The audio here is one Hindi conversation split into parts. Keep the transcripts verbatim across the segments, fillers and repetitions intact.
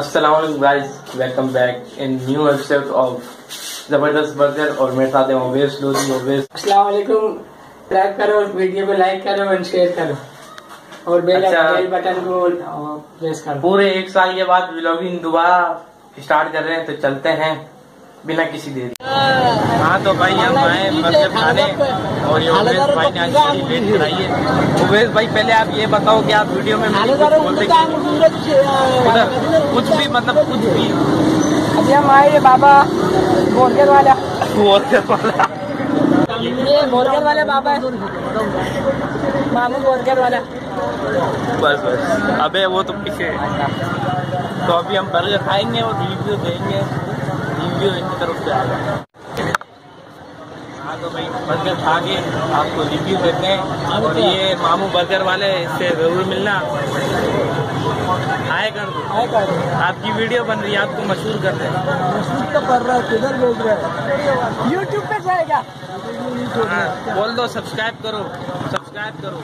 अस्सलाम वालेकुम guys, welcome back in new episode of जबरदस्त बर्गर और मेरे साथ हैं ओवेस लोधी ओवेस। अस्सलाम वालेकुम। लाइक करो, वीडियो को लाइक करो और शेयर करो और बेल अच्छा, बेल बटन को प्रेस करो। पूरे एक साल के बाद व्लॉगिंग दोबारा स्टार्ट कर रहे हैं, तो चलते हैं बिना किसी देरी। हाँ तो भाई हम आए बर्गर खाने और ये उवेश भाई ने आज वेट कराई है। उवेश भाई पहले आप ये बताओ कि आप वीडियो में मुझे कुछ बोलते उधर कुछ भी मतलब कुछ भी। अभी हम आए बाबा बोरगर वाला बोरगर वाला ये बोरगर वाला बाबा है, मामू बोरगर वाला। बस बस अबे वो तो पीछे। तो अभी हम बर्गर खाएंगे और रिव्यू देंगे, रिव्यू इनकी तरफ से आएगा। हाँ तो भाई बर्गर खा के आपको रिव्यू देते हैं। और ये मामू बर्गर वाले, इससे जरूर मिलना। हाय कर दो, हाय कर दो। आपकी वीडियो बन रही है, आपको मशहूर कर रहे हैं। मशहूर तो कर रहा है, किधर बोल रहा है? यूट्यूब पे जाएगा। हाँ, बोल दो सब्सक्राइब करो, सब्सक्राइब करो।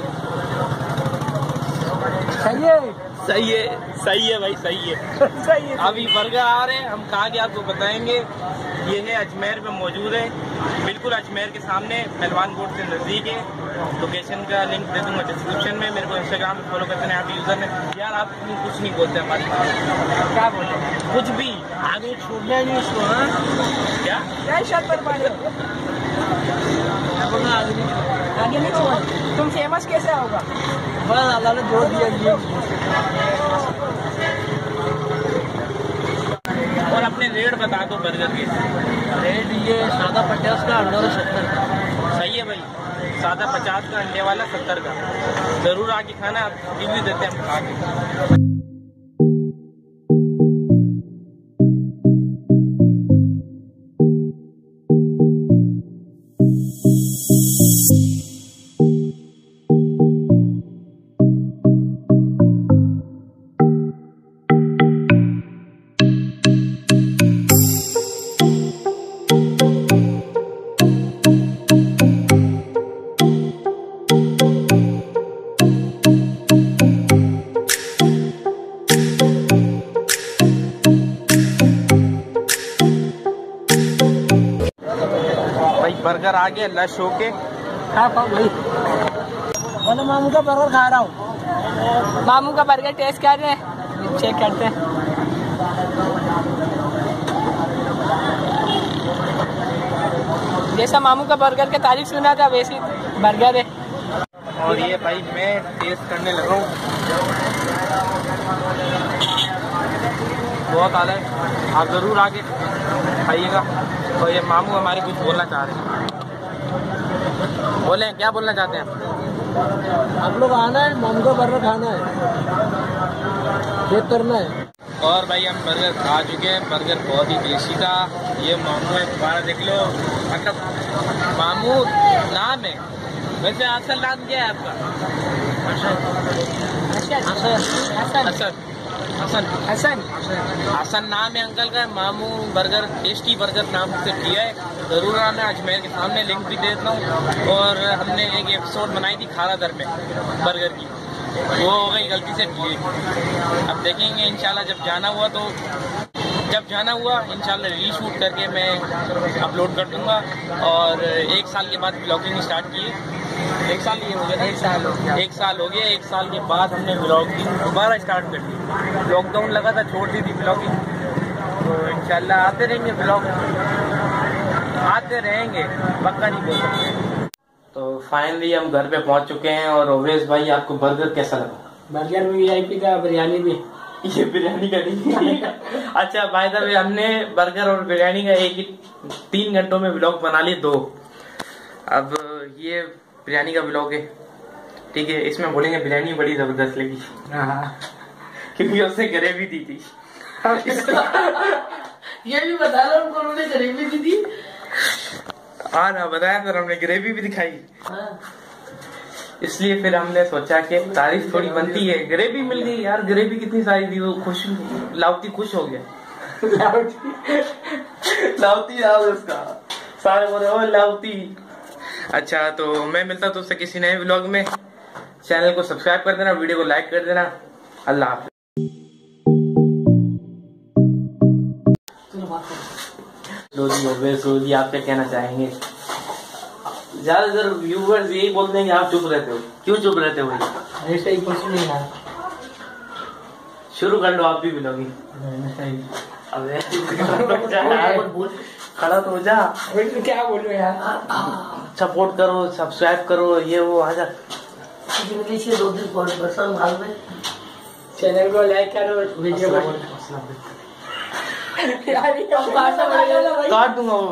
सही है, सही है, सही है भाई, सही है। सही है। अभी बर्गर आ रहे हैं, हम खा के आपको बताएंगे। ये है अजमेर में मौजूद है, बिल्कुल अजमेर के सामने, पहलवान कोट से नजदीक है। लोकेशन का लिंक दे दूंगा डिस्क्रिप्शन में। मेरे को इंस्टाग्राम पे फॉलो करते हैं, आप यूजर ने। यार आप कुछ नहीं बोलते हमारे, क्या बोलते हैं? कुछ भी आगे छोड़ना नहीं उसको। हाँ क्या क्या शर्त पर पाले आगे नहीं छोड़। तुम फेमस कैसे होगा? बस अल्लाह ने जोड़ दिया। और अपने रेट बता दो बर्गर के। रेट ये सादा पचास का, अंडा सत्तर का। सही है भाई, सादा पचास का, अंडे वाला सत्तर का। जरूर आके खाना, रिव्यू देते हैं हम खा के। बर्गर आ गया लश होके। खा पाओ भाई। बोलो मामू का बर्गर खा रहा हूँ। मामू का बर्गर टेस्ट कर रहे हैं, चेक करते हैं। जैसा मामू का बर्गर की तारीफ सुना था वैसी बर्गर है। और ये भाई मैं टेस्ट करने लगा हूँ, बहुत आला है। आप जरूर आके खाइएगा। और ये मामू हमारे कुछ बोलना चाह रहे हैं, बोले क्या बोलना चाहते हैं? आप लोग आना है, मामू का बर्गर खाना है, चेक करना है। और भाई हम बर्गर खा चुके हैं, बर्गर बहुत ही टेस्टी था। ये मामू है, दोबारा देख लो। मतलब मामू नाम है, वैसे असल नाम क्या है आपका? हसन हसन हसन हसन नाम है अंकल का। मामू बर्गर टेस्टी बर्गर नाम से किया है, जरूर आना। अजमेर के सामने, लिंक भी दे देता हूँ। और हमने एक एपिसोड बनाई थी खारा दर में बर्गर की, वो हो गई गलती से डिलीट। अब देखेंगे इंशाल्लाह, जब जाना हुआ तो जब जाना हुआ इंशाल्लाह रीशूट करके मैं अपलोड कर दूंगा। और एक साल के बाद ब्लॉगिंग स्टार्ट की है। एक साल ये हो गया, एक साल हो गया एक साल हो गया एक साल के बाद हमने ब्लॉगिंग दोबारा स्टार्ट कर दी। लॉकडाउन लगा था, छोड़ दी थी ब्लॉगिंग। तो इंशाल्लाह आते रहेंगे ब्लॉग, आते रहेंगे, पक्का नहीं बोल सकते। तो फाइनली हम घर पे पहुंच चुके हैं। और ओवेस भाई आपको बर्गर कैसा लगा? बर्गर भी वीआईपी का, बिरयानी भी। ये बिरयानी का नहीं। अच्छा भाई साहब, हमने बर्गर और बिरयानी का एक ही तीन घंटों में ब्लॉग बना लिए दो। अब ये बिरयानी का ब्लॉग है, ठीक है। इसमें बोलेंगे बिरयानी बड़ी जबरदस्त लगी, क्योंकि उसने ग्रेवी दी थी। ये भी बता रहा हूँ, उन्होंने ग्रेवी दी थी। हाँ ना, बताया फिर हमने ग्रेवी भी दिखाई। हाँ। इसलिए फिर हमने सोचा कि तारीफ थोड़ी बनती है। ग्रेवी मिल गई यार, ग्रेवी कितनी सारी थी, वो खुश, लाउती खुश हो गया। लाउती लाउती यार उसका सारे बोले ओ लाउती। अच्छा तो मैं मिलता हूँ तुझसे किसी नए व्लॉग में। चैनल को सब्सक्राइब कर देना, वीडियो को लाइक कर देना। अल्लाह हाफिज़। रोजी हो गए रोजी, आप क्या कहना चाहेंगे? ज्यादातर व्यूवर्स यही बोलते हैं कि आप चुप रहते हो, क्यों चुप रहते हो? ऐसे ही कुछ नहीं है, शुरू कर लो आप भी मिलोगी। अबे खड़ा तो हो जा। क्या बोलूं यार, सपोर्ट करो, सब्सक्राइब करो, ये वो आजा। दो दिन चैनल को लाइक करो, वीडियो काट दूंगा वो।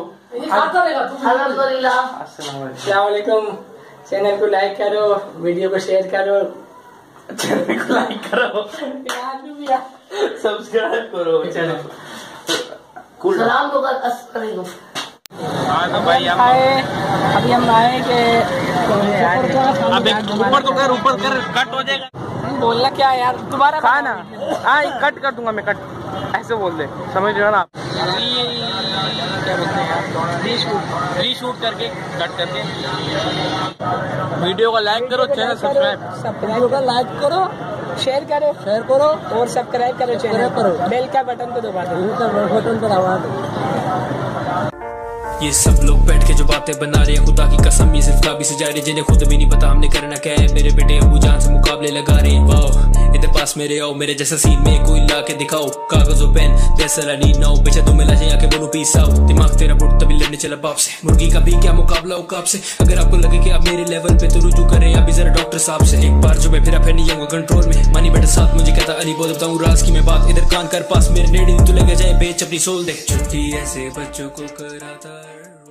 अस्सलामुअलैकुम, चैनल को लाइक करो, वीडियो को शेयर करो, चैनल को लाइक करो, सब्सक्राइब करो चैनल को। सलाम को करेंगे। हाँ तो भाई हम आए, अभी हम आए कि अब ऊपर तो कर, ऊपर कर, कट हो जाएगा। बोलना क्या यार, दोबारा खाना। हाँ कट कर दूंगा मैं, कट ऐसे बोल दे, समझ रहे हो ना आप? क्या बोलते हैं यार, रीशूट रीशूट करके कट करके। वीडियो को लाइक करो, चैनल सब्सक्राइब सब्सक्राइब करो, लाइक करो, शेयर करो शेयर करो और सब्सक्राइब करो, चैनल करो, बेल का बटन को दबा दो, बटन पर दबा दो। ये सब लोग बैठ के जो बातें बना रहे हैं, खुदा की कसम ये सिर्फ काबी से जा रहे, जिन्हें खुद भी नहीं पता हमने करना क्या है। मेरे बेटे अबू जान से मुकाबले लगा रहे हैं, वाओ इधर पास मेरे आओ, मेरे जैसा सीन में कोई ला के दिखाओ, कागज और पेन जैसा नीड ना हो, बेचा तो मिला जाए आके बोलो पीस आओ, दिमाग तेरा बुट तभी लड़ने चला बाप से, मुर्गी का भी क्या मुकाबला हो काप से। अगर आपको लगे कि आप मेरे लेवल पे तो रुजू करें अभी जरा डॉक्टर साहब से। एक बार जो मैं फिरा फिर नहीं आऊंगा कंट्रोल में, मानी बेटा साथ मुझे कहता अली बोल बताऊं राज की मैं बात, इधर कान कर पास मेरे नेड़ी तो लगे जाए बेच अपनी सोल दे। छुट्टी ऐसे बच्चों को कराता